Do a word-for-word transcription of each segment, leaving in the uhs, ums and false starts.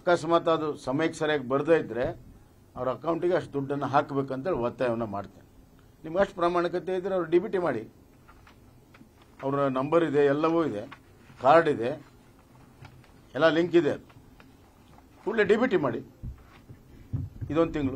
ಅಕಸ್ಮಾತ್ ಅದು ಸಮಯಕ್ಕೆ ಸರಿಯಾಗಿ ಬರದೇ ಇದ್ದರೆ ಅವ್ರ ಅಕೌಂಟಿಗೆ ಅಷ್ಟು ದುಡ್ಡನ್ನು ಹಾಕಬೇಕಂತೇಳಿ ಒತ್ತಾಯವನ್ನು ಮಾಡ್ತೇನೆ. ನಿಮ್ಗೆ ಅಷ್ಟು ಪ್ರಾಮಾಣಿಕತೆ ಇದ್ದರೆ ಅವ್ರು ಡಿ ಬಿ ಟಿ ಮಾಡಿ, ಅವರ ನಂಬರ್ ಇದೆ, ಎಲ್ಲವೂ ಇದೆ, ಕಾರ್ಡ್ ಇದೆ, ಎಲ್ಲ ಲಿಂಕ್ ಇದೆ, ಅದು ಕೂಡಲೇ ಡಿ ಬಿ ಟಿ ಮಾಡಿ ಇದೊಂದು ತಿಂಗಳು.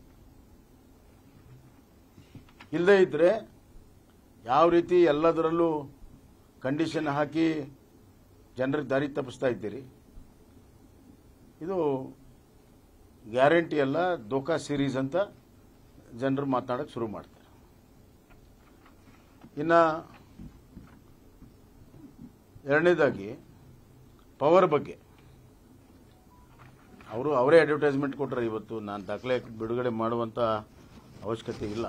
ಇಲ್ಲದೇ ಇದ್ದರೆ ಯಾವ ರೀತಿ ಎಲ್ಲದರಲ್ಲೂ ಕಂಡೀಷನ್ ಹಾಕಿ ಜನರಿಗೆ ದಾರಿ ತಪ್ಪಿಸ್ತಾ ಇದ್ದೀರಿ, ಇದು ಗ್ಯಾರಂಟಿ ಅಲ್ಲ, ದೋಖಾ ಸೀರೀಸ್ ಅಂತ ಜನರು ಮಾತನಾಡಕ್ಕೆ ಶುರು ಮಾಡ್ತಾರೆ. ಇನ್ನು ಎರಡನೇದಾಗಿ ಪವರ್ ಬಗ್ಗೆ ಅವರು ಅವರೇ ಅಡ್ವರ್ಟೈಸ್ಮೆಂಟ್ ಕೊಟ್ಟರೆ, ಇವತ್ತು ನಾನು ದಾಖಲೆ ಬಿಡುಗಡೆ ಮಾಡುವಂಥ ಅವಶ್ಯಕತೆ ಇಲ್ಲ.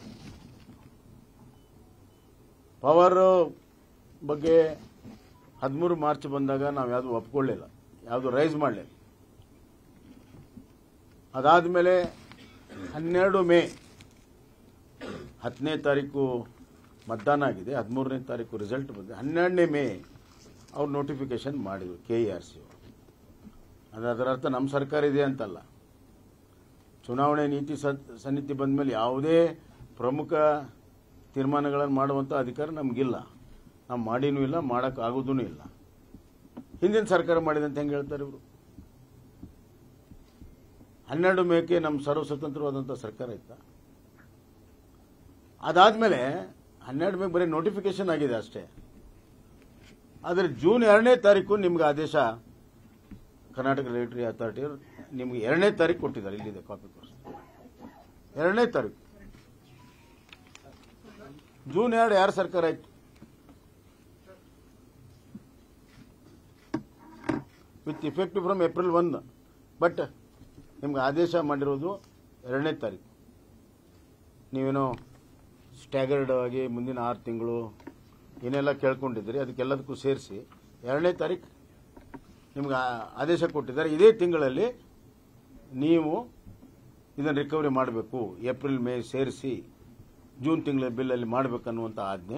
ಪವರ್ ಬಗ್ಗೆ ಹದಿಮೂರು ಮಾರ್ಚ್ ಬಂದಾಗ ನಾವು ಯಾವುದು ಒಪ್ಕೊಳ್ಳಿಲ್ಲ, ಯಾವುದು ರೈಸ್ ಮಾಡಲಿಲ್ಲ. ಅದಾದಮೇಲೆ ಹನ್ನೆರಡು ಮೇ ಹತ್ತನೇ ತಾರೀಕು ಮತದಾನ ಆಗಿದೆ, ಹದಿಮೂರನೇ ತಾರೀಕು ರಿಸಲ್ಟ್ ಬಂದಿದೆ, ಹನ್ನೆರಡನೇ ಮೇ ಅವ್ರು ನೋಟಿಫಿಕೇಶನ್ ಮಾಡಿದ್ರು ಕೆ ಇ ಆರ್ ಸಿ. ಅದು ಅದರ ಅರ್ಥ ನಮ್ಮ ಸರ್ಕಾರ ಇದೆ ಅಂತಲ್ಲ. ಚುನಾವಣೆ ನೀತಿ ಸಮಿತಿ ಬಂದ ಮೇಲೆ ಯಾವುದೇ ಪ್ರಮುಖ ತೀರ್ಮಾನಗಳನ್ನು ಮಾಡುವಂಥ ಅಧಿಕಾರ ನಮಗಿಲ್ಲ, ನಾವು ಮಾಡಿನೂ ಇಲ್ಲ, ಮಾಡೋಕ್ಕಾಗೋದೂ ಇಲ್ಲ. ಹಿಂದಿನ ಸರ್ಕಾರ ಮಾಡಿದಂತ ಹೆಂಗೆ ಹೇಳ್ತಾರೆ ಇವರು? ಹನ್ನೆರಡು ಮೇಕೆ ನಮ್ಮ ಸರ್ವ ಸ್ವತಂತ್ರವಾದಂಥ ಸರ್ಕಾರ ಇತ್ತ. ಅದಾದಮೇಲೆ ಹನ್ನೆರಡು ಮೇ ಬರೀ ನೋಟಿಫಿಕೇಶನ್ ಆಗಿದೆ ಅಷ್ಟೇ. ಆದರೆ ಜೂನ್ ಎರಡನೇ ತಾರೀಕು ನಿಮ್ಗೆ ಆದೇಶ ಕರ್ನಾಟಕ ರೆಗ್ಯುಲೇಟರಿ ಅಥಾರಿಟಿ ನಿಮ್ಗೆ ಎರಡನೇ ತಾರೀಕು ಕೊಟ್ಟಿದ್ದಾರೆ. ಇಲ್ಲಿದೆ ಕಾಪಿ ಕೋರ್ಸ್, ಎರಡನೇ ತಾರೀಕು ಜೂನ್ ಎರಡು ಯಾರು ಸರ್ಕಾರ ಆಯ್ತು? With effective from April one. But ನಿಮ್ಗೆ ಆದೇಶ ಮಾಡಿರೋದು ಎರಡನೇ ತಾರೀಕು. ನೀವೇನೋ ಸ್ಟ್ಯಾಗರ್ಡ್ ಆಗಿ ಮುಂದಿನ ಆರು ತಿಂಗಳು ಏನೆಲ್ಲ ಕೇಳ್ಕೊಂಡಿದ್ದೀರಿ ಅದಕ್ಕೆಲ್ಲದಕ್ಕೂ ಸೇರಿಸಿ ಎರಡನೇ ತಾರೀಕು ನಿಮ್ಗೆ ಆದೇಶ ಕೊಟ್ಟಿದ್ದಾರೆ. ಇದೇ ತಿಂಗಳಲ್ಲಿ ನೀವು ಇದನ್ನು ರಿಕವರಿ ಮಾಡಬೇಕು, ಏಪ್ರಿಲ್ ಮೇ ಸೇರಿಸಿ ಜೂನ್ ತಿಂಗಳ ಬಿಲ್ಲಲ್ಲಿ ಮಾಡಬೇಕನ್ನುವಂಥ ಆಜ್ಞೆ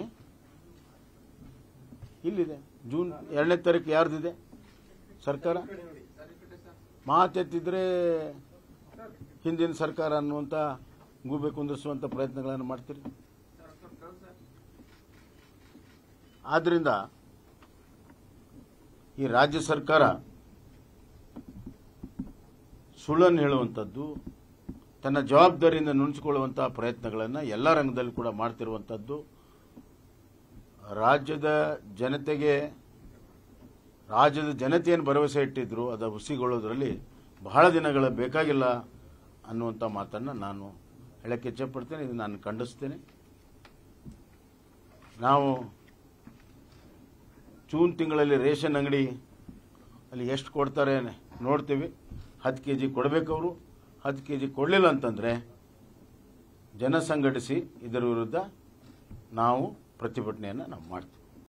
ಇಲ್ಲಿದೆ. ಜೂನ್ ಎರಡನೇ ತಾರೀಕು ಯಾರ್ದಿದೆ ಸರ್ಕಾರ? ಮಾತೆತ್ತಿದ್ರೆ ಹಿಂದಿನ ಸರ್ಕಾರ ಅನ್ನುವಂಥ ಗೂಬೆ ಕುಂದಿಸುವಂಥ ಪ್ರಯತ್ನಗಳನ್ನು ಮಾಡ್ತೀರಿ. ಆದ್ರಿಂದ ಈ ರಾಜ್ಯ ಸರ್ಕಾರ ಸುಳ್ಳನ್ನು ಹೇಳುವಂಥದ್ದು, ತನ್ನ ಜವಾಬ್ದಾರಿಯಿಂದ ನುಣುಚಿಕೊಳ್ಳುವಂತಹ ಪ್ರಯತ್ನಗಳನ್ನು ಎಲ್ಲ ರಂಗದಲ್ಲಿ ಕೂಡ ಮಾಡ್ತಿರುವಂಥದ್ದು, ರಾಜ್ಯದ ಜನತೆಗೆ ರಾಜ್ಯದ ಜನತೆಯನ್ನು ಭರವಸೆ ಇಟ್ಟಿದ್ರು ಅದು ಹುಸಿಗೊಳ್ಳೋದ್ರಲ್ಲಿ ಬಹಳ ದಿನಗಳ ಬೇಕಾಗಿಲ್ಲ ಅನ್ನುವಂಥ ಮಾತನ್ನು ನಾನು ಹೇಳಕ್ಕೆ ಇಚ್ಛಪಡ್ತೇನೆ. ಇದು ನಾನು ಖಂಡಿಸ್ತೇನೆ. ನಾವು ಜೂನ್ ತಿಂಗಳಲ್ಲಿ ರೇಷನ್ ಅಂಗಡಿ ಅಲ್ಲಿ ಎಷ್ಟು ಕೊಡ್ತಾರೆ ನೋಡ್ತೀವಿ. ಹತ್ತು ಕೆ ಜಿ ಕೊಡಬೇಕವರು, ಹತ್ತು ಕೆ ಜಿ ಕೊಡಲಿಲ್ಲ ಅಂತಂದರೆ ಜನ ಸಂಘಟಿಸಿ ಇದರ ವಿರುದ್ಧ ನಾವು ಪ್ರತಿಭಟನೆಯನ್ನು ನಾವು ಮಾಡ್ತೀವಿ.